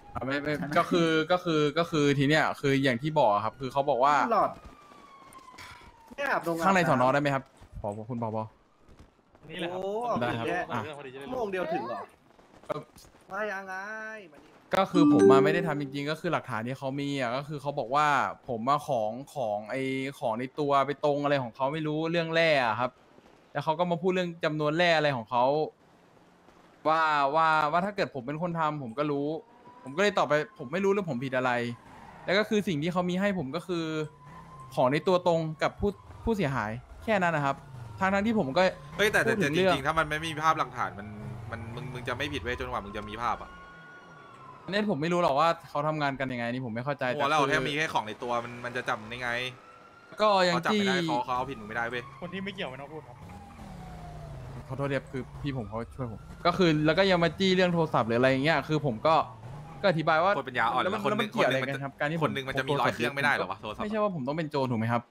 ไม่ก็คือทีเนี้ยคืออย่างที่บอกครับคือเขาบอกว่าหลอดไม่อาบลงข้างในสอนอได้ไหมครับผอคุณผอนี่แหละครับโอ้ออกได้ถึงครับแค่อ่ะชั่วโมงเดียวถึงเหรอว่ายังไงมานี่ก็คือผมมาไม่ได้ทำจริงๆก็คือหลักฐานที่เขามีอ่ะก็คือเขาบอกว่าผมมาของไอของในตัวไปตรงอะไรของเขาไม่รู้เรื่องแร่อะครับแล้วเขาก็มาพูดเรื่องจำนวนแร่อะไรของเขาว่าว่าถ้าเกิดผมเป็นคนทำผมก็รู้ ผมก็เลยตอบไปผมไม่รู้เรื่องผมผิดอะไร แล้วก็คือสิ่งที่เขามีให้ผมก็คือของในตัวตรงกับผู้เสียหายแค่นั้นนะครับทั้งที่ผมก็เฮ้ยแต่พูดถึงจเรื่องริงๆถ้ามันไม่มีภาพหลักฐานมันมึงจะไม่ผิดเว้ยจนกว่ามึงจะมีภาพอ่ะอันนี้ผมไม่รู้หรอกว่าเขาทำงานกันยังไงนี่ผมไม่เข้าใจโอ้เราคือแค่มีแค่ของในตัวมันจะจำได้ไงก็ยังเขาจับที่ไม่ได้เขาเอาผิดมึงไม่ได้เว้ยคนที่ไม่เกี่ยวไม่ต้องพูดครับขอโทษเดียบคือพี่ผมเขาช่วยผมก็คือแล้วก็ยังมาจี้เรื่องโทรศัพท์หรืออะไรอย่างเงี้ยคือผมก็อธิบายว่าคนปัญญาอ่อนแล้วแล้วคนมันเกี่ยวอะไรกันครับการที่คนหนึ่งมันจะมี100 เครื่องไม่ได้เหรอวะโทรศัพท์ไม่ใช่ว่าผมต้องเป็นโจรถูกไหมครับ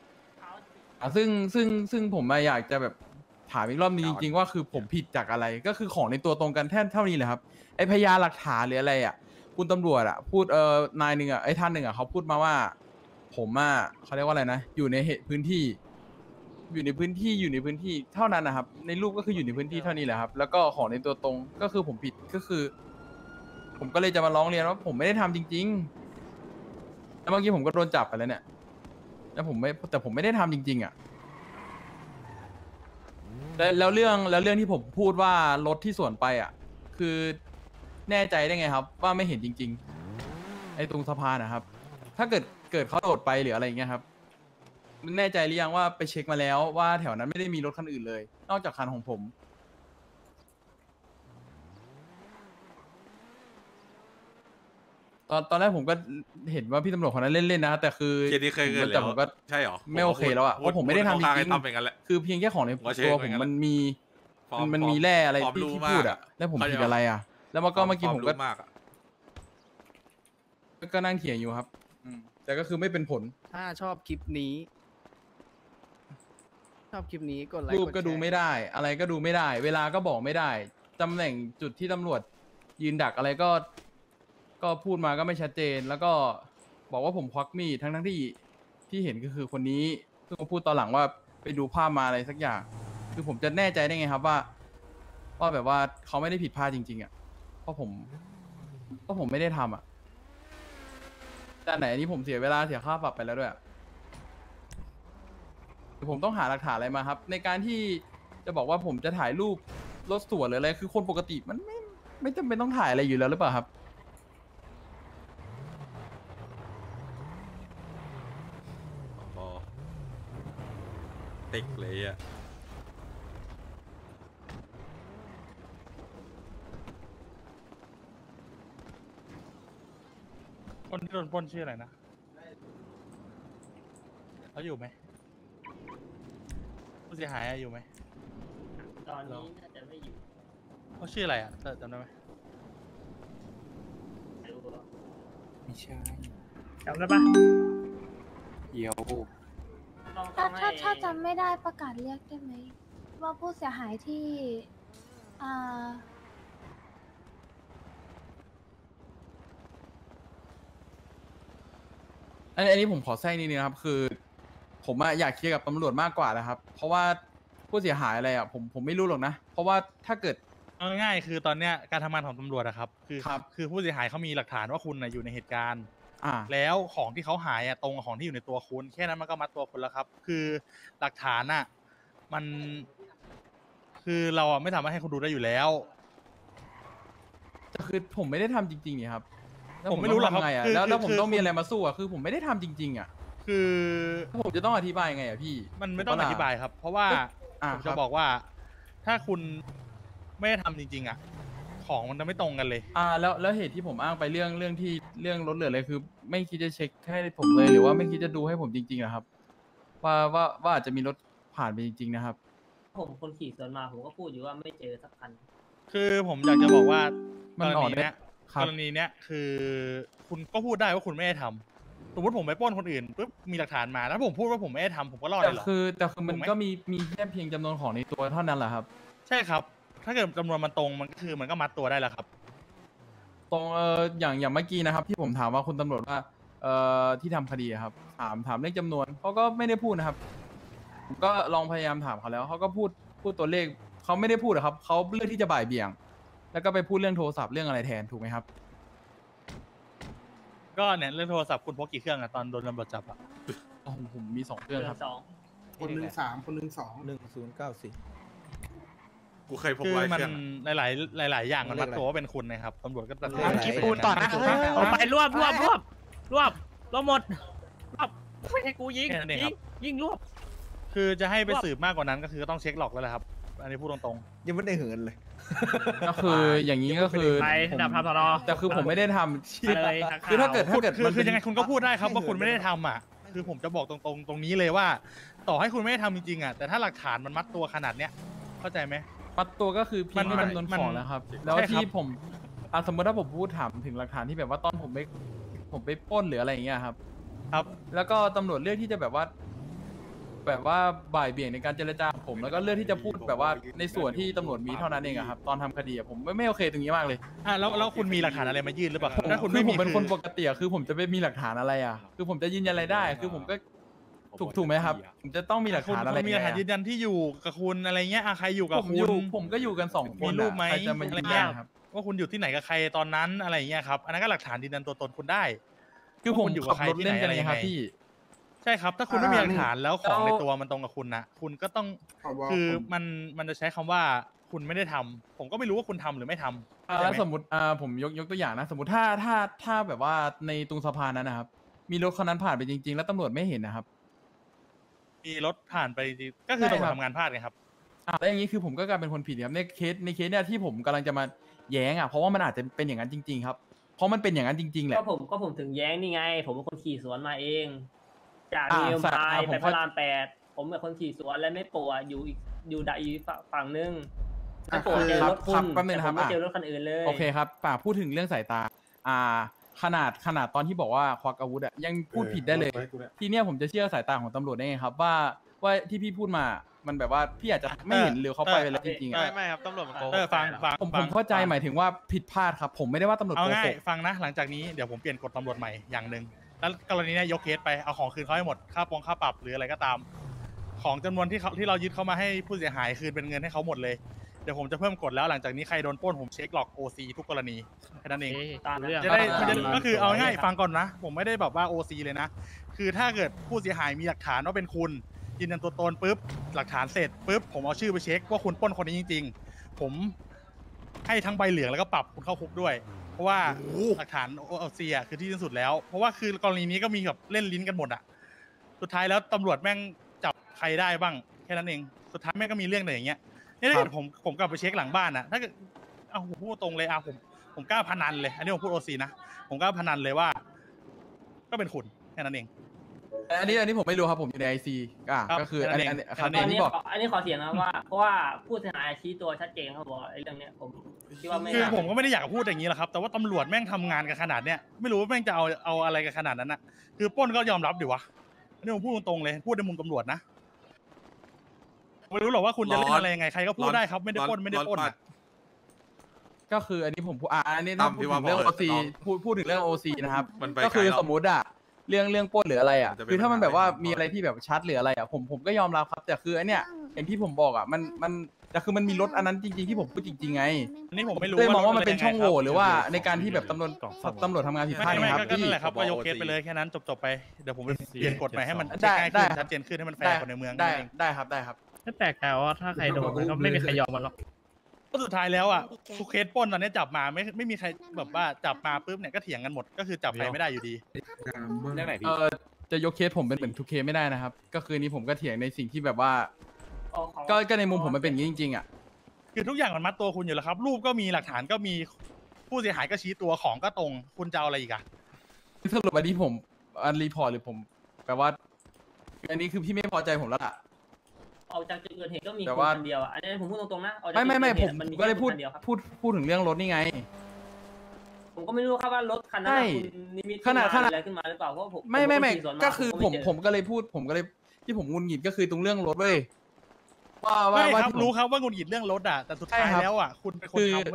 ซึ่งผมมาอยากจะแบบถามอีกรอบนึงจริงๆว่าคือผมผิดจากอะไรก็คือของในตัวตรงกันเท่านี้แหละครับไอพยานหลักฐานหรืออะไรอ่ะคุณตำรวจอ่ะพูดนายหนึ่งอ่ะไอท่านหนึ่งอ่ะเขาพูดมาว่า ผมอ่ะเขาเรียกว่าอะไรนะอยู่ในพื้นที่ อยู่ในพื้นที่เท่านั้นนะครับในรูปก็คืออยู่ในพื้นที่เท่านี้แหละครับแล้วก็ของในตัวตรงก็คือผมผิดก็คือ ผมก็เลยจะมาร้องเรียนว่าผมไม่ได้ทำจริงๆแล้วเมื่อกี้ผมก็โดนจับไปแล้วเนี่ยแล้วผมไม่ได้ทำจริงๆอ่ะแล้วเรื่องที่ผมพูดว่ารถที่สวนไปอ่ะคือแน่ใจได้ไงครับ ว่าไม่เห็นจริงๆไอ้ตรงสะพานนะครับ ถ้าเกิดเขาโดดไปหรืออะไรอย่างเงี้ยครับแน่ใจหรือยังว่าไปเช็คมาแล้วว่าแถวนั้นไม่ได้มีรถคันอื่นเลย นอกจากคันของผม ตอนแรกผมก็เห็นว่าพี่ตำรวจคนนั้นเล่นๆนะแต่คือเคสนี้เคยเกิดแต่แล้วผมก็ใช่หรอไม่โอเคแล้วอ่ะเพราะผมไม่ได้ทำจริงทำเป็นกันแหละๆคือเพียงแค่ของในผมก็เช็คตัวเหผมือนมกันมันมีฟอร์มมันมีแร่อะไรฟอร์มที่รู้ที่มากพูดอ่ะแล้วผมผิดอะไรอ่ะ แล้วเมื่อกี้ผมก็มากอะนั่งเถียงอยู่ครับแต่ก็คือไม่เป็นผลถ้าชอบคลิปนี้ กดไลค์รูปดแชร์ก็ดูไม่ได้ อะไรก็ดูไม่ได้ เวลาก็บอกไม่ได้ตำแหน่งจุดที่ตำรวจยืนดักอะไรก็พูดมาก็ไม่ชัดเจน แล้วก็บอกว่าผมควักมีดทั้งที่เห็นก็คือคนนี้ซึ่งมาพูดตอนหลังว่าไปดูภาพมาอะไรสักอย่าง คือผมจะแน่ใจได้ไงครับว่าแบบว่าเขาไม่ได้ผิดพลาดจริงๆอ่ะเพราะผมไม่ได้ทำอ่ะแต่ไหนอันนี้ผมเสียเวลาเสียค่าปรับไปแล้วด้วยอะผมต้องหาหลักฐานอะไรมาครับ ในการที่จะบอกว่าผมจะถ่ายรูปรถสวนหรืออะไรคือคนปกติมันไม่จำเป็นต้องถ่ายอะไรอยู่แล้วหรือเปล่าครับอ๋อติ๊กเลยอ่ะคนที่โดนปล้นชื่ออะไรนะเขาอยู่ไหมผู้เสียหายอยู่ไหมตอนนี้น่าจะไม่อยู่เขาชื่ออะไรอ่ะจำได้ไหมไม่รู้ว่าไม่ใช่จำได้ปะเดี๋ยวต้องถ้าจำไม่ได้ประกาศเรียกได้ไหมว่าผู้เสียหายที่อ่าอันนี้ผมขอแทรกนิดนึงนะครับ คือ ผมอะอยากเคลียร์กับตำรวจมากกว่านะครับ เพราะว่าผู้เสียหายอะไรอะผมไม่รู้หรอกนะ เพราะว่าถ้าเกิดเอาง่ายๆคือตอนเนี้ยการทำงานของตำรวจอะครับคือครับคือผู้เสียหายเขามีหลักฐานว่าคุณอยู่ในเหตุการณ์อ่าแล้วของที่เขาหายอะตรงกับของที่อยู่ในตัวคุณแค่นั้นมันก็มัดตัวคุณแล้วครับ คือหลักฐานอะมัน คือเราอะไม่สามารถให้คุณดูได้อยู่แล้วแต่คือผมไม่ได้ทำจริงๆนี่ครับแล้วผมไม่รู้หรอกครับทำไงอะคือแล้วผมคือต้องมีอะไรมาสู้อะคือผมไม่ได้ทำจริงๆอะคือผมจะต้องอธิบายยังไงอะพี่มันไม่ต้องอธิบายครับ เพราะว่าอ่าผมคจะรับบอกว่าถ้าคุณไม่ได้ทำจริงๆอะของมันจะไม่ตรงกันเลยแล้วเหตุที่ผมอ้างไปเรื่องรถเหลืออะไรคือ ไม่คิดจะเช็คให้ผมเลยหรือว่าไม่คิดจะดูให้ผมจริงๆนะครับ ว่าอาจจะมีรถผ่านไปจริงๆนะครับผมคนขี่สวนมาผมก็พูดอยู่ว่าไม่เจอสักคันคือผมอยากจะบอกว่ามักนรอ่อณีนได้เนี้ยครับกรณีเนี้ยคือ คุณก็พูดได้ว่าคุณไม่ได้ทำสมมติผมไปปล้นคนอื่นปุ๊บมีหลักฐานมาแล้วผมพูดว่าผมไม่ได้ทำผมก็รอดแต่เลยเหรอคือมันถูกไหมก็มีแค่เพียงจำนวนของในตัวเท่านั้นแหละครับใช่ครับ ถ้าเกิดจำนวนมันตรงมันก็คือมันก็มัดตัวได้แล้วครับตรงอย่างเมื่อกี้นะครับ ที่ผมถามว่าคุณตำรวจว่าที่ทำคดีอะครับ ถามเรื่องจำนวนเขาก็ไม่ได้พูดนะครับผมก็ลองพยายามถามเขาแล้วเขาก็พูดตัวเลขเขาไม่ได้พูดอะครับเขาเลือกที่จะบ่ายเบี่ยง แล้วก็ไปพูดเรื่องโทรศัพท์เรื่องอะไรแทนถูกไหมครับก็เนี่ยเรื่องโทรศัพท์คุณพกกี่เครื่องอะตอนโดนตำรวจจับอะอ๋อผมมี2เครื่องครับสองคนหนึ่ง3 คนหนึ่ง2 กูเคยพกคือไว้มันเครื่องอะหลายอย่างมันมัดตัวว่าเป็นคุณนะครับตำรวจก็ตัดสินคลิปกูต่อนะเอาไปรวบหมดรวบไม่ให้กูยิงแค่นั้นเองครับยิงรวบคือจะให้ไปสืบมากกว่านั้นก็คือต้องเช็คหลอกแล้วแหละครับ อันนี้พูดตรงยังไม่ได้เหินเลยก็คืออย่างนี้ก็คือไปผมดับทำสนอแต่คือผมไม่ได้ทำไปเลยคือถ้าเกิดๆคือยังไงคุณก็พูดได้ครับให้ว่าคุณไม่ได้เหินทำอ่ะ คือผมจะบอกตรงๆตรงนี้เลยว่า ต่อให้คุณไม่ได้ทำจริงๆอ่ะแต่ถ้าหลักฐานมันมัดตัวขนาดเนี้ยเข้าใจไหมมัดตัวก็คือเพียงมันแค่จำนวนของแล้วครับ แล้วใช่ครับที่ผมสมมติถ้าผมพูดถามถึงหลักฐานที่แบบว่าตอนผมไปปล้นหรืออะไรอย่างเงี้ยครับครับแล้วก็ตำรวจเลือกที่จะแบบว่าบ่ายเบี่ยงในการเจรจากับผม แล้วก็เลือกที่จะพูดแบบว่าในส่วนที่ตำรวจมีเท่านั้นเองอะครับ ตอนทำคดีอะผมไม่โอเคตรงนี้มากเลยแล้วคุณมีหลักฐานอะไรมายื่นหรือเปล่าถ้าคุณคือไม่ผมีมเป็นคนคือปกติอะคือผมจะไม่มีหลักฐานอะไรอะคือผมจะยืนยันอะไรได้ คือผมก็ถูกไหมครับ ผมจะต้องมีหลักคุณฐานอะไรมีหลักฐานยืนยันที่อยู่กับคุณอะไรเงี้ยใครอยู่กับผมคุอยู่ณผมก็อยู่กัน2 คนมีรูปไหมใครจะมายืนยันครับว่าคุณอยู่ที่ไหนกับใครตอนนั้นอะไรเงี้ยครับอันนั้นก็หลักฐานยืนยันตัวตนคุณได้คือผมว่าคุณอยู่กัขับบ ใครรถที่เล่นไหนกันอะไรไงยังคไงรับพี่ใช่ครับ ถ้าคุณไม่มีหลักฐานแล้วของแล้วในตัวมันตรงกับคุณนะคุณก็ต้อง คือมันจะใช้คำว่าคุณไม่ได้ทำผมก็ไม่รู้ว่าคุณทำหรือไม่ทำเข้าใจแล้วไหมสมมติผมยกตัวอย่างนะ สมมติถ้าแบบว่าในตรงสะพานนั้นนะครับ มีรถคันนั้นผ่านไปจริง ๆ แล้วตำรวจไม่เห็นนะครับมีรถผ่านไปจริงๆก็คือใช่ตำรวคจรับทำงานพลาดไงครับแล้วอย่างนี้คือผมก็กลายเป็นคนผิดครับในเคสเนี่ยที่ผมกำลังจะมาแย้งเพราะว่ามันอาจจะเป็นอย่างนั้นจริง ๆ ครับ เพราะมันเป็นอย่างนั้นจริง ๆ แหละก็ผมถึงแย้งนี่ไง ผมเป็นคนขี่สวนมาเอง จากอ่านิวใช่พายผมไปพเข้าระราม8ผมเป็นคนขี่สวนและไม่ปัวอยู่ดักอีกฝั่งนึงไม่ปัวเจอรถคุณแป๊บนึงแต่นะผครัมบไม่เจอรถคันอื่นเลยโอเคครับพูดถึงเรื่องสายตา ขนาดตอนที่บอกว่าควักอาวุธอะยังพูดผิดได้เลย ทีเนี้ยผมจะเชื่อสายตาของตำรวจได้ไงครับ ว่าที่พี่พูดมามันแบบว่าพี่อาจจะไม่เห็นหรือเขาไปแล้วจริงๆอะไม่ครับตำรวจมันโกหกฟังผมเข้าใจหมายถึงว่าผิดพลาดครับ ผมไม่ได้ว่าตำรวจเอาโกง่าหยกฟังนะหลังจากนี้เดี๋ยวผมเปลี่ยนกฎตำรวจใหม่อย่างหนึ่งแล้วกรณีเนี้ยยกเคสไปเอาของคืนเขาให้หมดค่าปรับหรืออะไรก็ตาม ของจำนวนที่เรายึดเข้ามาให้ผู้เสียหายคืนเป็นเงินให้เขาหมดเลยเดี๋ยวผมจะเพิ่มกฎแล้วหลังจากนี้ใครโดนปล้นผมเช็คหลอก OC ทุกกรณีแค่นั้นเองตามเรื่องจะได้อ่าก็คือเอาง่ายฟังก่อนนะ ผมไม่ได้แบบว่า OC เลยนะ คือถ้าเกิดผู้เสียหายมีหลักฐานว่าเป็นคุณยืนยันตัวตนปุ๊บหลักฐานเสร็จปุ๊บผมเอาชื่อไปเช็คว่าคุณปล้นคนนี้จริง ๆ ผมให้ทั้งใบเหลืองแล้วก็ปรับคุณเข้าคุกด้วย เพราะว่าหลักฐาน OC อ่ะคือที่สุดแล้ว เพราะว่าคือกรณีนี้ก็มีแบบเล่นลิ้นกันหมดอ่ะสุดท้ายแล้วตำรวจแม่งจับใครได้บ้างแค่นั้นเองสุดท้ายแม่งก็มีเรื่องอะไรอย่างเงี้ยนี่ถ้าเกิดผมกลับไปเช็คหลังบ้านอ่ะถ้าเกิดเอาผมพูดตรงเลยผมกล้าพนันเลยอันนี้ผมพูด OC นะผมกล้าพนันเลยว่า ก็เป็นคุณแค่นั้นเองอันนี้ผมไม่รู้ครับผมอยู่ในไอซีครับก็คืออันนี้แค่ครันั้บนเองอันที่นี้บอกอันนี้ขอเสียงนะว่าเพราะว่าผู้เสียหายชี้ตัวชัดเจนเขาบอกไอ้เรื่องเนี้ยผมคิดว่าไม่คือน่าผมก็ไม่ได้อยากพูดอย่างนี้แหละครับ แต่ว่าตำรวจแม่งทำงานกันขนาดเนี้ยไม่รู้ว่าแม่งจะเอาอะไรกันขนาดนั้นนะคือปล้นก็ยอมรับดิวะอันนี้ผมพูดตรงๆเลยพูดในมุมตำรวจนะไม่รู้หรอกว่าคุณจะเล่นอะไรยังไงใครก็พูดได้ครับไม่ได้ปล้นไม่ได้ปล้นอะก็คืออันนี้ผมพูดอันนี้ตั้ถ้าม พูดพี่ถึว่างเรื่องพอ OC น้องพูดถึงเรื่อง OC นะครับมันไปก็คือไกลแล้วสมมุติอะเรื่องปล้นหรืออะไรอะมันจะเป็นคือถ้ามันแบบว่าปัญหามีอะไรที่แบบชัดหรืออะไรอะผมก็ยอมรับครับแต่คืออันเนี้ยอย่างที่ผมบอกอะมันแต่คือมันมีรถอันนั้นจริง ๆที่ผมพูดจริงๆไงอันนี้ผมไม่รู้เลยมองว่ามันเป็นช่องโหว่ว่าหรือว่าในการที่แบบตำรวจทำงานผิดพลาดไม่นะครับก็พี่นั่นแหละครับผมบอกก็ยกเคส OC ไปเลยแค่นั้นจบไปเดี๋ยวผมไปเปลี่ยนกฎใหม่ให้มันได้ง่ายได้ขึ้นครับชัดเจนขึ้นให้มันแฟได้ร์คนในเมืองได้นั่นเองได้ครับได้ครับไม่แปลกใจว่าถ้าใครโดนมันก็ไม่มีใครยอมมันหรอกก็สุดท้ายแล้วอ่ะทุกเคสปล้นตอนนี้จับมาไม่มีใครแบบว่าจับมาปุ๊บเนี่ยก็เถียงกันหมดก็คือจับใครไม่ได้อยู่ดีเรื่องไหนพี่จะยกเคสผมเป็นเหมือนทุกเคสไม่ได้นะครับ ก็คือนี้ผมก็เถียงในสิ่งที่แบบว่าเอาของก็ในมุมผมมันเป็นอย่างนี้จริงๆอ่ะคือทุกอย่างมันมัดตัวคุณอยู่แล้วครับ รูปก็มีหลักฐานก็มีผู้เสียหายก็ชี้ตัวของก็ตรงคุณจะเอาอะไรอีกอะสรุปอันนี้ผมรีพอร์ตหรือผมแปลว่า อันนี้คือพี่ไม่พอใจผมแล้วล่ะออกจากจุดเกิดเหตุก็มีแต่คนว่าคนเดียวอ่ะอันนี้ผมพูดตรงๆนะออกจากไม่จุดผเกิมดเหตุนมีก็เลยแค่พูดคนเดียวครับพูดถึงเรื่องรถนี่ไงผมก็ไม่รู้ครับว่ารถคันนั้นใช่น่ะคุณนิมิตขนาดขึ้นมาอะไรขึ้นมาหรือเปล่าเพราะผมไม่ผมขี่สวนมาก็คือไเจผมก็เลยพูดผมก็เลยที่ผมงุนหงิดก็คือตรงเรื่องรถเว้ยว่าไม่ครับที่ผมรู้ครับว่าหงุดหงิดเรื่องรถอะแต่สุดท้ายใช่ครับแล้วอะคุณเป็นคนคือทำเว้ย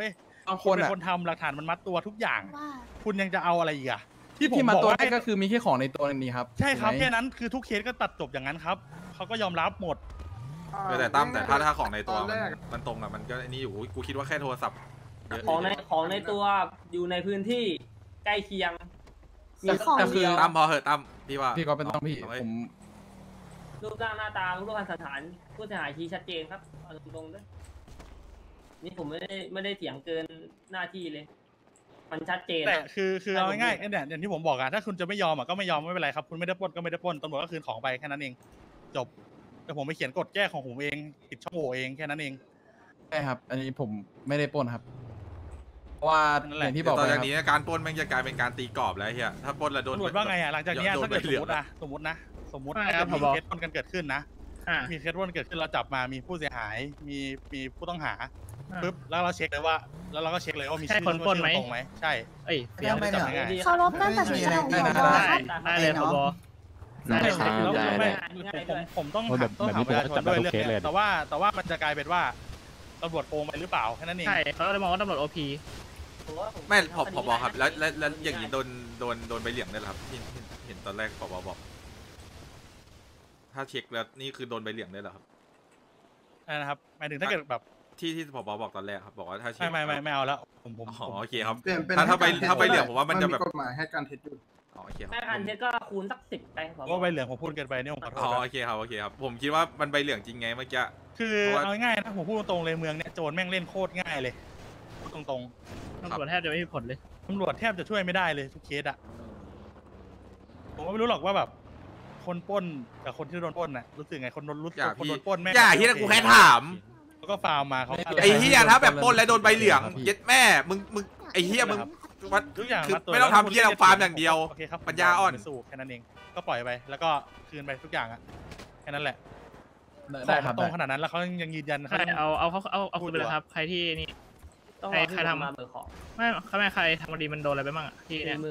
บางคคุณนเป็นอ่ะคนทำหลักฐานมันมัดตัวทุกอย่างว่าคุณยังจะเอาอะไรอีกอะที่ผมที่มาบอกตัวว่าได้ก็คือมีแค่ของในตัวนี้ครับใช่ครับถูกไหมแค่นั้นคือทุกเคสก็ตัดจบอย่างนั้นครับเขาก็ยอมรับหมดแต่ตั้มแต่ถ้าของในตัวตอนมัแรนกมันตรงอะมันก็ไอ้นี่อยู่กูคิดว่าแค่โทรศัพท์เยอะของในตัวอยู่ในพื้นที่ใกล้เคียง มีของแต่คือตั้มพอเหอะตั้มพี่ว่าพี่ก็เป็นต้องพี่เาไว้ผมรูปร่างหน้าตารูปพรรณสันฐานผู้เสียหายชี้ชัดเจนครับเอาตรงๆด้วยนี่ผมไม่ได้เถียงเกินหน้าที่เลย มันชัดเจนแต่อะคือเอาง่ายๆเนี่ยอย่างที่ผมบอกอะถ้าคุณจะไม่ยอมอะก็ไม่ยอมไม่เป็นไรครับคุณไม่ได้ปล้นก็ไม่ได้ปล้นตำรวจก็คืนของไปแค่นั้นเองจบแต่ผมไปเขียนกฎแก้ของผมเองปิดช่องโหว่เองแค่นั้นเองใช่ครับ อันนี้ผมไม่ได้ปล้นครับเพราะว่านั่นอแหละย่างที่บอกตอนไปคจารับกนี้การปล้นแม่งจะกลายเป็นการตีกรอบแล้วเฮียถ้าปล้นแล้วโดนตำรวจว่าไงอะหลังจากเนี้ยโดนถ้าเกิดใบเหลืองสมมตินะถ้าว่าไงเกิครัดบมีผบเคสปล้นกันเกิดขึ้นนะอ่ามีเคสปล้นเกิดขึ้นเราจับมามีผู้เสียหายมีผู้ต้องหาอ่าปุ๊บแล้วเราเช็คเลยว่าแล้วเราก็เช็คเลยว่ามีใช่ชื่อคนปล้นไหมตรงไหมใช่เอ้ยเดี๋ยวจะจับง่ายเคารพการตัดสินใจของผบได้เลยผบๆได้ครับแล้วไม่ผมต้องถามประชาชนด้วยเรื่องเนี้ยแต่ว่ามันจะกลายเป็นว่าตำรวจโกงไปหรือเปล่าแค่นั้นเองใช่เขาเลยมองว่าตำรวจโอพีไม่ผบครับแล้วอย่างนี้โดนใบเหลืองได้เหรอครับที่เห็นตอนแรกผบบอก ถ้าเช็คแล้วนี่คือโดนใบเหลืองได้เหรอครับนะครับหมายถึงถ้าเกิดแบบที่ผบบอกตอนแรกครับบอกว่าถ้าเช็คไม่เอาแล้วผมอ๋อโอเคครับเปลี่ยนเป็นถ้าไปให้การถ้าไปเท็จเหลืองผมว่ามันจะแบบกฎหมายให้การเท็จอยู่อ๋อโอเคครับแม่พันเทสก็คูณสัก10ไปผมว่าใบเหลืองผมพูดเกินไปเนี่ยผมขอโทอ๋อษโอนะเคครับโอเคครับผมคิดว่ามันใบเหลืองจริงไงเมื่อกี้คือเพราะว่าเอาง่ายๆนะผมพูดตรงๆเลยเมืองเนี่ยโจรแม่งเล่นโคตรง่ายเลยพูดตรงตำรวจแทบจะไม่มีผลเลยๆตำรวจแทบจะช่วยไม่ได้เลยทุกเคสอะผมก็ไม่รู้หรอกว่าแบบ คนปล้นกับคนที่โดนปล้นน่ะรู้สึกไงคนโดนรู้สึกคนโดนปล้นแม่งอย่าเฮียกูแค่ถามแล้วก็ฟาร์มมาเขาไอ้เฮียถ้าแบบปล้นแล้วโดนใบเหลืองเย็ดแม่มึงไอ้เฮียมึงวัดทุกอย่างคือมัดตัวไม่ต้องทำเฮียเราฟาร์มอย่างเดียวโอเคครับปัญญาอ่อนไม่สู้แค่นั้นเองก็ปล่อยไปแล้วก็คืนไปทุกอย่างอะแค่นั้นแหละได้ครับตรงได้ขนาดนั้นแล้วเขายังยืนยันใช่เอาคืนไปเลยครับ ใครที่นี่ต้องใครรอที่ทำผมมาเบิกของไม่ใครทำคดีมันโดนอะไรไปบ้างอะที่เนี่ย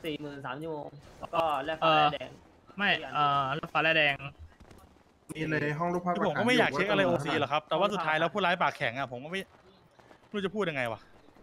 43 ชั่วโมงแล้วก็แลกฟ้าแลกแดงไม่รถฟ้าและแดงมีในห้องรูปภาพผมก็ไม่อยากเช็คอะไรโอว่าซีหรอกครับแต่ว่าสุดท้ายแล้วผู้ร้ายปากแข็งอะผมก็ไม่รู้จะพูดยังไงวะ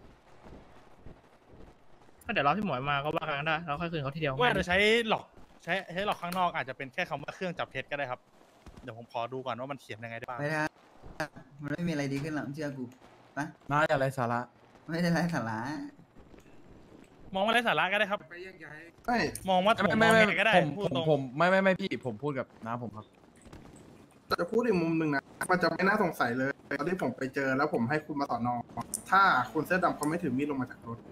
ก็เดี๋ยวรอพี่หมวยมาก็ว่ากันได้เราค่อยคืนเขาทีเดียวว่าจะใช้หลอกใช้หลอกข้างนอกอาจจะเป็นแค่คำว่าเครื่องจับเท็จก็ได้ครับเดี๋ยวผมขอดูก่อนว่ามันเขียนยังไงได้บ้างไม่ได้มันไม่มีอะไรดีขึ้นหรอกเชื่อกูปะน่าจะไรสาระไม่ได้ไร้สาระมองว่าไร้สาระก็ได้ครับไปแยกย้ายไม่มองว่าผมมองยังไงก็ได้ผมพูดตรงผมไม่พี่ผมพูดกับน้าผมครับจะพูดอีกมุมหนึ่งนะมันจะไม่น่าสงสัยเลยตอนที่ผมไปเจอแล้วผมให้คุณมาต่อนอถ้าคุณเสื้อดำเขาไม่ถือมีดลงมาจากรถ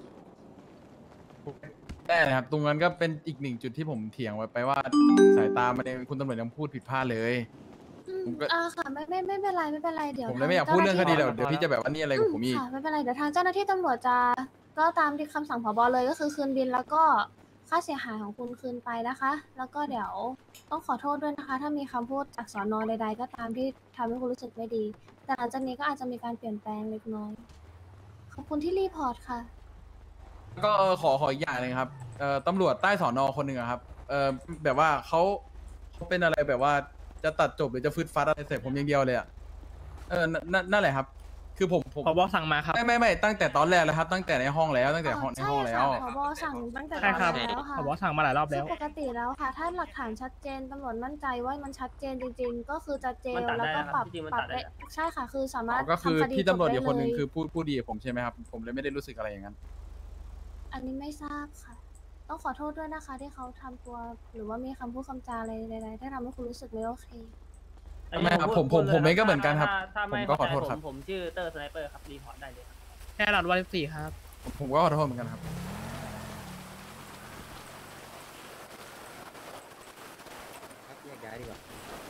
แน่นะครับตรงนั้นก็เป็นอีกหนึ่งจุดที่ผมเถียงไว้ไปว่าสายตามันเองคุณตำรวจยังพูดผิดพลาดเลย ผมก็ค่ะไม่เป็นไรไม่เป็นไรเดี๋ยวผมเลยไม่อยากพูดเรื่องคดีเดี๋ยวพี่จะแบบว่านี่อะไรกับผมอีกค่ะไม่เป็นไรเดี๋ยวทางเจ้าหน้าที่ตำรวจจะก็ตามที่คำสั่งผบเลยก็คือคืนบินแล้วก็ค่าเสียหายของคุณคืนไปนะคะ แล้วก็เดี๋ยวต้องขอโทษด้วยนะคะ ถ้ามีคำพูดจากสอนอใดๆก็ตามที่ทำให้คุณรู้สึกไม่ดี แต่หลังจากนี้ก็อาจจะมีการเปลี่ยนแปลงเล็กน้อยขอบคุณที่รีพอร์ตค่ะก็ขออีกอย่างหนึงครับตำรวจใต้สอนอคนหนึ่งอะครับแบบว่าเขาเป็นอะไรแบบว่าจะตัดจบหรือจะฟืดฟัดอะไรใส่ผมอย่างเดียวเลยอะนั่นแหละครับ คือผมผบสั่งมาครับไม่ตั้งแต่ตอนแรกแล้วครับ ตั้งแต่ในห้องแล้วตั้งแต่ในห้องแล้วใช่ค่ะผบสั่งตั้งแต่ตใช่อนครับแล้วค่ะผบสั่งมาหลายรอบแล้วซึ่งปกติแล้วค่ะ ถ้าหลักฐานชัดเจนตำรวจมั่นใจว่ามันชัดเจนจริง ๆ ก็คือจะเจลแล้วก็ปรับได้ใช่ค่ะ คือสามารถก็คือทำคดีพี่ตำรวจอีกคนหนึ่งจบได้เลยคือพูดดีกับผมใช่ไหมครับ ผมเลยไม่ได้รู้สึกอะไรอย่างนั้นอันนี้ไม่ทราบค่ะ ต้องขอโทษด้วยนะคะ ที่เขาทำตัวหรือว่ามีคำพูดคำจาอะไรใดๆที่ทำให้คุณรู้สึกไม่โอเคไม่ครับผมเองก็เหมือนกันครับถ้าไม่ผมก็ขอโทษครับผมชื่อเตอร์สไนเปอร์ครับรีพอร์ตได้เลยครับแค่รัดวัน14ครับผมก็ขอโทษเหมือนกันครับแยกย้ายดีกว่า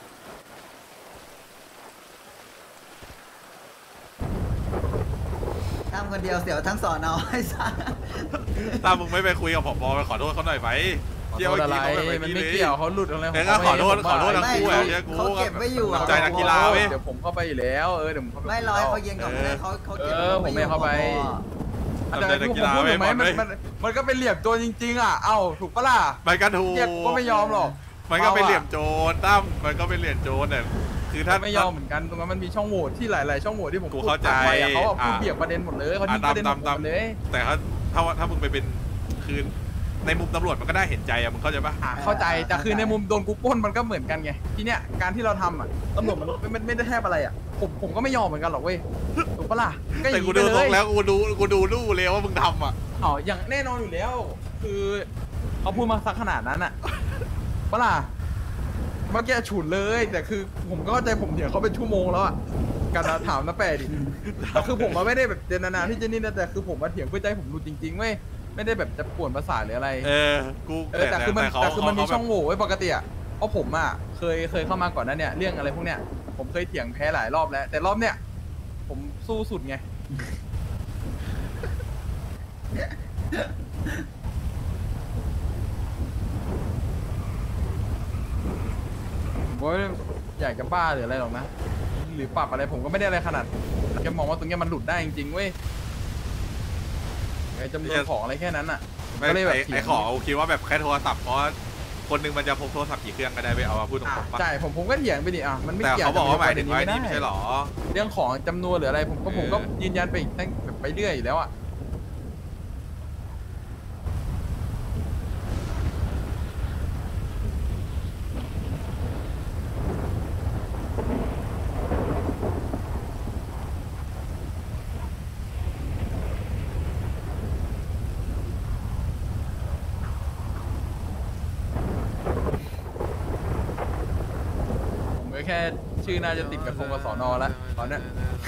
ทำคนเดียวเสียวทั้งสอนอไอ้สัสถ้ามึงไม่ไปคุยกับผบไปขอโทษเขาหน่อยไหมขอเที่ยวโทษอะไรเขาแบบมันนี้ไม่เลยเกี่ยวเขาหลุดอะไรเดี๋ยวก็ขอโทษเขาทั้งคู่อะเนี่ยกูเขาเก็บไว้อยู่อะน้ำใจนักกีฬาเว้ยเดี๋ยวผมเข้าไปอยู่แล้วเดี๋ยวผมเข้าไปไม่รอให้เขาเย็นก่อนก็ได้เขาเก็บผมไม่เข้าไปน้ำใจนักกีฬาพูดเว้ถูยกไหมบอลเว้ยมันก็เป็นเหลี่ยมตัวจริงๆอ่ะเอ้าถูกปะล่ะมันก็ถูกเรียกก็ไม่ยอมหรอกมันก็เป็นเหลี่ยมโจรตั้มมันก็เป็นเหลี่ยมโจรแต่คือถ้าไม่ยอมเหมือนกันตรงนั้นมันมีช่องโหว่ที่หลายๆช่องโหว่ที่ผมกูพูดเข้าใจไปอะเขาอะพูดอ่ะเบี่ยงประเด็นหมดเลยเขาทิ้งประเด็นหมดเลยแต่ถ้ามึงไปเป็นคือในมุมตำรวจมันก็ได้เห็นใจอะมึงเข้าใจปะเข้าใจแต่คือในมุมโดนกูปล้นมันก็เหมือนกันไงทีเนี้ยการที่เราทำอ่ะตำรวจมันไม่ได้แทบอะไรอ่ะผมก็ไม่ยอมเหมือนกันหรอกเว้ยถูกปะล่ะก็อแต่ย่างกูนี้ดูไปตเลรยงแล้วกูดูรู้เลยว่ามึงทำอ่ะอ๋ออย่างแน่นอนอยู่แล้ว คือเขาพูดมาสักขนาดนั้นอ่ะปะล่ะเมื่อกี้ฉุนเลยแต่คือผมก็เข้าใจผมเดี๋ยวเขาเป็นชั่วโมงแล้วอ่ะการถามนะแปะดิแต่คือผมไม่ได้แบบเจตนาที่จะนี่นะแต่คือผมมาเถียงเพื่อใจผมรู้จริงๆเว้ยไม่ได้แบบจะป่วนประสาทหรืออะไร แต่คือมันมีช่องโหว่ไว้ปกติอ่ะเพราะผมอ่ะเคยเข้ามาก่อนนั้นเนี่ยเรื่องอะไรพวกเนี้ยผมเคยเถียงแพ้หลายรอบแล้ว แต่รอบเนี้ยผมสู้สุดไงผมก็อยากจะบ้าหรืออะไรหรอกนะหรือปรับอะไรผมก็ไม่ได้อะไรขนาดแค่มองว่าตรงเนี้ยมันหลุดได้จริงๆเว้ยไอ้จำนวนของอะไรแค่นั้นอ่ะไม่ไอ้ของคิดว่าแบบแค่โทรศัพท์เพราะคนหนึงมันจะพกโทรศัพท์กี่เครื่องก็ได้ไปเอามาพูดตรงๆปะใช่ผมก็เถียงไปดิอ่ะมันไม่แต่เกี่ยวเขาบอกว่าหมายถึงว่านี่ไม่ใช่หรอเรื่องของจำนวนหรืออะไรผมก็ยืนยันไปอีกตั้งแบบไปเรื่อยอยู่แล้วอ่ะแค่ชื่อน่าจะติดกับคงกับสอนอแล้วตอนเนี้ย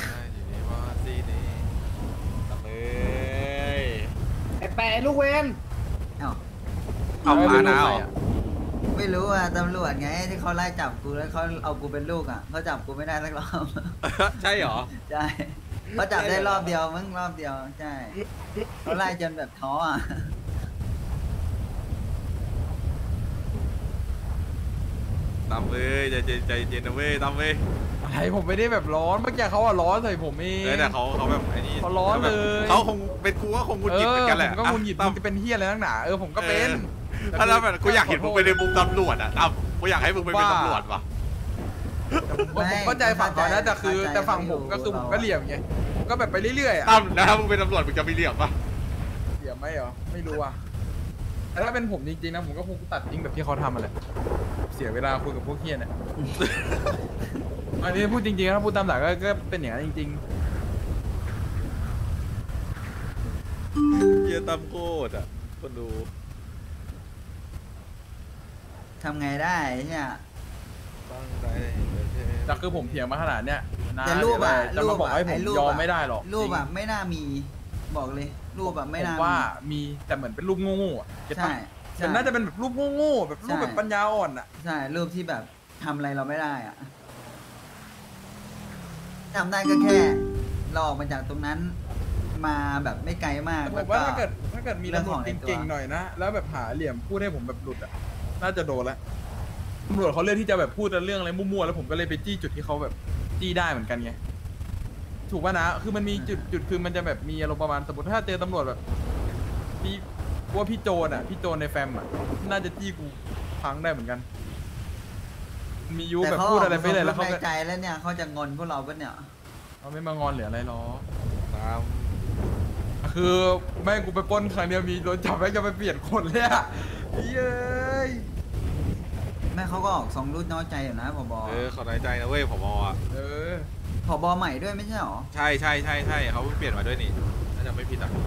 ไอ้แปะลูกเวนเอ้าเอามานะไม่รู้อ่ะตำรวจไงที่เขาไล่จับกูแล้วเขาเอากูเป็นลูกอ่ะเขาจับกูไม่ได้สักรอบใช่หรอใช่เขาจับได้รอบเดียวมั้งรอบเดียวใช่เขาไล่จนแบบท้ออ่ะตามเลยใจเย็นนะเว้ยตามเว้ยอะไรผมไม่ได้แบบร้อนเมื่อกี้เขาอะร้อนใส่ผมเองแต่เขาแบบไอ้นี่เขาร้อนเลยเขาคงเป็นกูก็คงงุนหงิดเหมือนกันแหละผมก็งุนหงิดมึงจะเป็นเฮียอะไรนักหนาผมก็เป็นถ้าแล้วแบบกูอยากเห็นมึงไปในมุมตำรวจอ่ะตามกูอยากให้มึงไปเป็นตำรวจว่ะผมเข้าใจฝั่งเขานะแต่คือแต่ฝั่งผมก็คือผมก็เหลี่ยมไงผมก็แบบไปเรื่อยๆอะตั้มนะถ้ามึงเป็นตำรวจมึงจะมีเหลี่ยมปะเหลี่ยมไหมเหรอไม่รู้อ่ะแต่ถ้าเป็นผมจริงๆนะผมก็คงตัดทิ้งแบบที่เขาทำมาแหละเสียเวลาคุยกับพวกเฮียเนี่ย อันนี้พูดจริงๆนะพูดตามหลักก็เป็นอย่างนั้นจริงเฮียตั้มโคตรอ่ะคนดูทำไงได้เนี่ยตั้งใจๆแต่คือผมเถียงมาขนาดเนี้ยนะแต่รูปอ่ะจะมาบอกให้ผมยอมไม่ได้หรอกรูปอ่ะไม่น่ามีบอกเลย รูปอ่ะไม่ผมน่าว่ามีแต่เหมือนเป็นรูปโง่ๆอ่ะเก็ตใช่ปะใช่มันน่าจะเป็นแบบรูปโง่ๆแบบรูปแบบปัญญาอ่อนอ่ะใช่รูปที่แบบทำอะไรเราไม่ได้อ่ะทำได้ก็แค่เราออกมาจากตรงนั้น มาแบบไม่ไกลมากแต่ผแล้วมก็ว่าถ้าเกิดมีเรื่องตำรขวอจงในตัวเก่งๆหน่อยนะแล้วแบบหาเหลี่ยมพูดให้ผมแบบหลุดอ่ะน่าจะโดนแล้วตำรวจเขาเลือกที่จะแบบพูดแต่เรื่องอะไรมั่วๆแล้วผมก็เลยไปจี้จุดที่เขาแบบจี้ได้เหมือนกันไงถูกป่ะนะคือมันมีจุดคือมันจะแบบมีอารมณ์ประมาณสมมติถ้าเจอตำรวจแบบพี่ว่าพี่โจนอ่ะพี่โจนในแฟมอ่ะน่าจะจี้กูพังได้เหมือนกัน มียูแบบพูดอะไรไปเลยแล้วเขาในใจแล้วเนี่ยเขาจะงอนพวกเราปะเนี่ยเขาไม่มางอนหรืออะไรหรอตามคือแม่งกูไปปล้นครั้งเดียวมีโดนจับแม่งจะไปเปลี่ยนคนเลยอะเย้ยแม่เขาก็ออกสองรูดน้อยใจอยู่นะผบเขาน้อยใจนะเว้ยผบอ่ะเออผบใหม่ด้วยไม่ใช่หรอใช่เขาเพิ่งเปลี่ยนมาด้วยนี่น่าจะไม่ผิดอ่ะ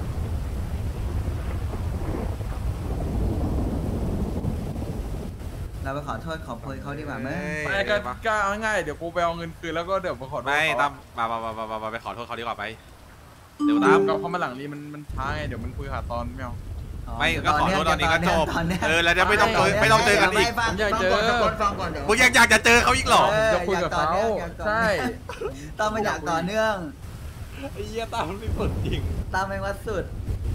เราไปขอโทษขอโพยเขาดีกว่าไหมไม่ก็เอาง่ายเดี๋ยวกูไปเอาเงินคืนแล้วก็เดี๋ยวมาขอโทษไม่เขาตั้มมาไปขอโทษเขาดีกว่าไปเดี๋ยวตั้มก็เขามาหลังนี้มันช้าไงเดี๋ยวมันคุยหาตอนไม่เอาไม่ก็ขอโทษตอนนี้ก็จบตอนเนี้ยแล้วจะไม่ต้องเจอกันอีกผมอยากเจอฟังก่อนเดี๋ยวมึงยังอยากจะเจอเขาอีกเหรอจะคุยกับเขาใช่ต้องมาอยากต่อเนื่องไอ้เหี้ยตั้มนี่สุดจริงตามไปวัดสุด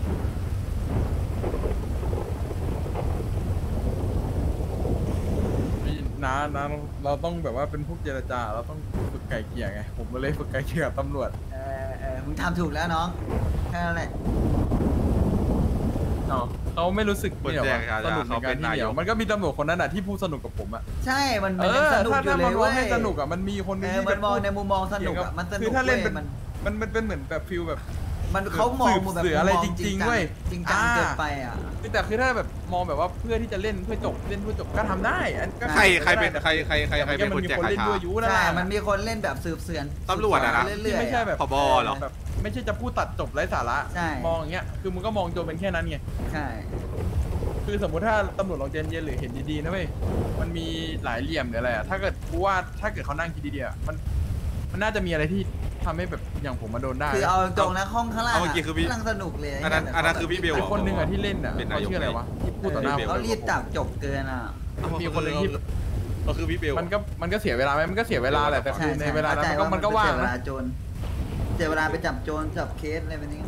นะเราต้องแบบว่าเป็นพวกเจรจาเราต้องฝึกไก่เกลี่ยไงผมก็เลยฝึกไก่เกลี่ยกับตำรวจมึงทำถูกแล้วน้องแค่นั้นแหละเนาะเขาไม่รู้สึกคนเนี่ยแจ้งว่าสนุกในการที่เดียวมันก็มีตำรวจคนนั้นอ่ะที่พูดสนุกกับผมอ่ะใช่มันยังสนุกถ้าอยู่เลมันยมอเว้งยให้สนุกอ่ะมันมีคนนึงที่มันมองในมุมมองสนุกเถียอ่ะมันสนุกคือถ้าเล่นเป็นว้ยมันเป็นเหมือนแบบฟิลแบบมันเขามองแบบสืบอะไรจริงๆเว้ยจริงจังเกินไปอ่ะแต่คือถ้าแบบมองแบบว่าเพื่อที่จะเล่นเพื่อจบเล่นเพื่อจบก็ทำได้อันก็ใครเป็นใครเป็นมัคนมีแจ้งคนคาเล่นถาด้วยอยุนั่นใช่แหละมันมีคนเล่นแบบสืบเสือนตำรวจอะนะเรื่อยๆไม่ใช่แบบผบเหรอแบบไม่ใช่จะพูดตัดจบไร้สาระใช่มองอย่างเงี้ยคือมึงก็มองโจเป็นแค่นั้นไงใช่คือสมมุติถ้าตำรวจลองเย็นๆหรือเห็นดีๆนะเว้ยมันมีหลายเหลี่ยมหรืออะไรอะถ้าเกิดกูว่าถ้าเกิดเขานั่งคิดดีๆอะมันน่าจะมีอะไรที่ทำให้แบบอย่างผมมาโดนได้คือเอาตรงนะห้องข้างล่างเอาเมื่อกี้คือพี่กำลังสนุกเลยอันนั้นคือพี่เบลไอ้คนหนึงอะที่เล่นอะเป็นเขานายกชื่ออะไรวะที่พูดต่อหน้าผมเขารีบจับจบเกินอ่ะมีคนหนึงที่ก็คือพี่เบลมันก็เสียเวลาไหมมันก็เสียเวลาแหละแต่คือในเวลานั้นมันก็ว่างเสียเวนะลาโจรเสียเวลาไปจับโจรจับเคสอะไรแบบนี้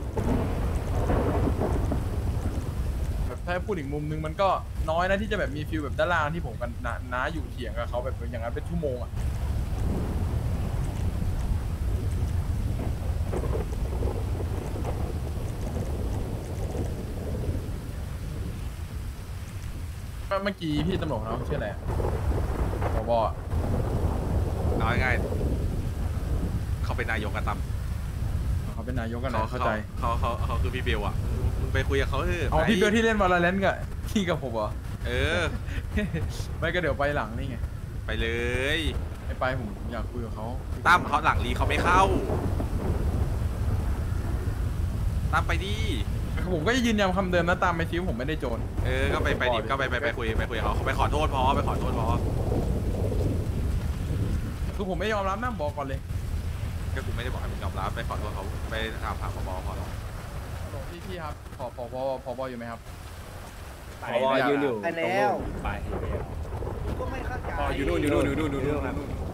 แบบถ้าพูดอีกมุมนึงมันก็น้อยนะที่จะแบบมีฟิลแบบด้านล่างที่ผมกันน้าอยู่เถียงกับเขาแบบอย่างนั้นเป็นชั่วโมงอะเมื่อกี้พี่ตำรวจเขาชื่ออะไรผบอะเอาง่ายๆเขาเป็นนายกกันตั้มเขาเป็นนายกกันนะเข้าใจเขาคือพี่เบลอ่ะมึงไปคุยกับเขาเถอะเอาพี่เบลที่เล่นวอลเลนกับพี่กับผมเหรอเออไม่ก็เดี๋ยวไปหลังนี่ไงไปเลยไม่ไปผมอยากคุยกับเขาตั้มเขาหลังรีเขาไม่เข้าตั้มไปดิผมก็จะยืนยันคำเดิมนะตามไปซิวผมไม่ได้โจรเออก็ไปดิก็ไปคุยกับเขาไปขอโทษพอไปขอโทษพอคือผมไม่ยอมรับนะบอกก่อนเลยก็กูไม่ได้บอกให้มึงยอมรับไปขอโทษเขาไปถามผบพอแล้วพี่ครับพบอยู่ไหมครับพอยืนอยู่ไปแล้วไปก็ไม่เข้าใจพออยู่นู่นครับ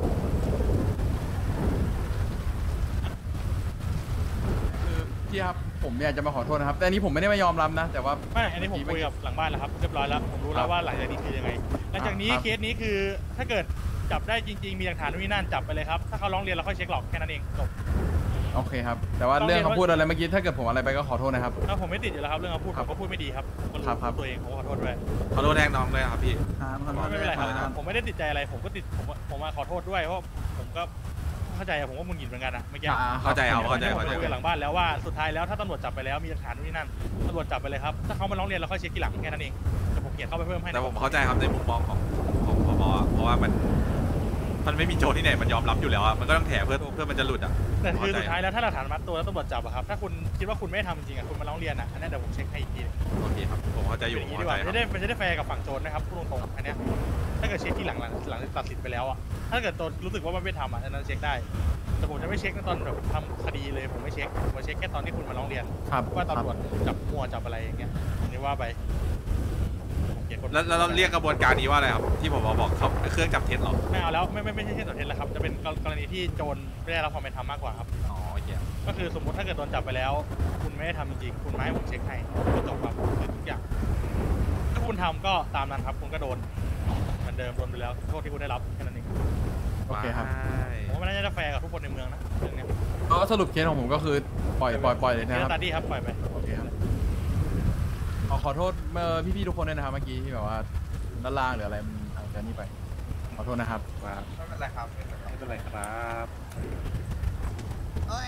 คือพี่ครับผมอยากจะมาขอโทษนะครับแต่อันนี้ผมไม่ได้มายอมรับนะ แต่ว่าไม่อันนี้ผมคุยกับหลังบ้านแล้วครับเรียบร้อยแล้วผมรู้แล้วว่าหลังจากนี้คือยังไงหลังจากนี้ครับเคสนี้คือถ้าเกิดจับได้จริงๆมีหลักฐานนู่นนี่นั่นจับไปเลยครับถ้าเขาร้องเรียนเราค่อยเช็คหลอกแค่นั้นเองจบโอเคครับแต่ว่าเรื่องเขาพูดอะไรเมื่อกี้ถ้าเกิดผมอะไรไปก็ขอโทษนะครับแล้วผมไม่ติดอยู่แล้วครับเรื่องเขาพูดผมก็พูดไม่ดีครับผมก็รู้ครับตัวเองผมก็ขอโทษด้วยขอโทษแทนน้องเลยครับพี่ครับขอโทษไม่เป็นไรครับครับผมไม่ได้ติดใจอะไรผมก็ติดผมมาขอโทษด้วยเพราะผมก็เข้าใจอะผมก็มึนหงิดเหมือนกันอะเมื่อกี้เข้าใจเอาเข้าใจผมคุยกับหลังบ้านแล้วว่าสุดท้ายแล้วถ้าตำรวจจับไปแล้วมีหลักฐานนู่นนี่นั่นตำรวจจับไปเลยครับถ้าเขามาร้องเรียนเราค่อยเช็คทีหลังแค่นั้นเองแต่ผมเขียนเข้าไปเพิ่มให้แต่ผมเข้าใจครับในมุมมองของผบเพราะว่ามันไม่มีโจรที่ไหนมันยอมรับอยู่แล้วอะมันก็ต้องแถเพื่อมันจะหลุดอะแต่คือสุดท้ายแล้วถ้าหลักฐานมัดตัวแล้วตำรวจจับอะครับถ้าคุณคิดว่าคุณไม่ได้ทำจริงอะคุณมาร้องเรียนอะอันนี้เดี๋ยวผมเช็คให้อีกทีโอเคครับผมเข้าใจอยู่อย่างผมนี้ดีเข้าก ใจว่าครับจะได้แฟร์กับฝั่งโจรนะครับพูดตรงๆอันเนี้ยถ้าเกิดเช็คที่หลังตัดสินไปแล้วอะถ้าเกิดโจรรู้สึกว่ามันไม่ทำอะอันนั้นเช็คได้แต่ผมจะไม่เช็คตอนแบบทำคดีเลยผมไม่เช็คผมเช็คแค่ตอนที่คุณมาร้องเรียนครับว่าตำรวจจับมั่วจับอะไรอย่างเงี้ยอันนี้ว่าไปผมเขียนกฎแล้วเราเรียกกระบวนการนี้ว่าอะไรครับที่ผมบอกเขาเครื่องจับเท็จเหรอไม่เอาแล้วไม่ใช่แค่ตัวเท็จแล้วครับจะเป็นกรณีที่โจรไม่ได้รับความเป็นธรรมมากกว่าครับอ๋อโอเคก็คือสมมติถ้าเกิดโดนจับไปแล้ว คุณไม่ได้ทำจริงๆคุณมาให้ผมเช็คให้ก็จบครับคือทุกอย่างถ้าคุณทำก็ตามนั้นครับคุณก็โดนเหมือนเดิมโดนไปแล้วโทษที่คุณได้รับแค่นั้นเองโอเคครับผมว่ามันน่าจะแฟร์กับทุกคนในเมืองนะเรื่องเนี้ยก็สรุปเคสของผมก็คือปล่อยเลยเรื่นะองครับตัดดี้ครับปล่อยไปโอเคครับขอโทษพี่ๆทุกคนด้วยนะครับเมื่อกี้ที่แบบว่าด้านล่างหรืออะไรมันอาจจะนี่ไปขอโทษนะครับไม่เป็นไรครับไม่เป็นไรครับโอ้ย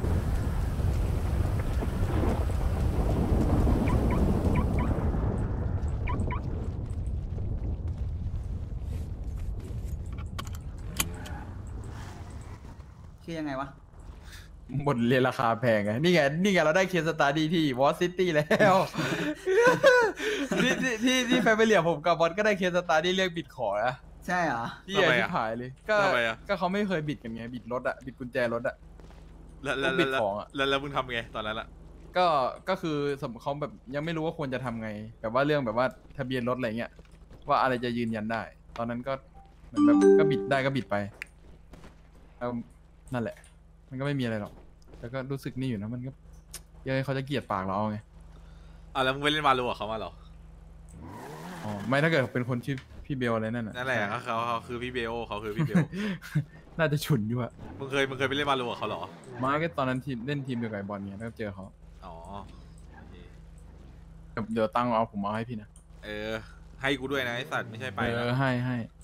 คือยังไงวะบทเรียนราคาแพงไงนี่ไงเราได้เคสสตาร์ดี้ที่วอซิตี้แล้ว ที่แฟนไปเหลี่ยมผมกับบอลก็ได้เคสสตาร์ดี้เรียกบิดขอนะใช่เหรอที่ใหญ่ที่หายเลยก็เขาไม่เคยบิดกันไงบิดรถอะบิดกุญแจรถอะแล้วบิดของอะแล้วมึงทำไงตอนนั้นละก็คือสมมติเขาแบบยังไม่รู้ว่าควรจะทำไงแบบว่าเรื่องแบบว่าทะเบียนรถอะไรเงี้ยว่าอะไรจะยืนยันได้ ตอนนั้นก็เหมือนแบบก็บิดได้ก็บิดไปนั่นแหละ มันก็ไม่มีอะไรหรอกแล้วก็รู้สึกนี่อยู่นะมันก็ยังไงเขาจะเกลียดปากเราเอาไงแล้วมึงไปเล่นวาลูกับเขามาเหรออ๋อไม่ถ้าเกิดเป็นคนชื่อพี่เบลอะไรนั่นน่ะนั่นแหละเขาคือพี่เบลเขาคือพี่เบลน่าจะฉุนอยู่อะมึงเคยไปเล่นวาลูกับเขาเหรอมาก็ตอนนั้นทีมเล่นทีมเดียวกับไอ้บอลเนี่ยแล้วก็เจอเขาอ๋อแต่เดี๋ยวตังค์เอาผมเอาให้พี่นะให้กูด้วยนะไอสัตว์ไม่ใช่ไปนะให้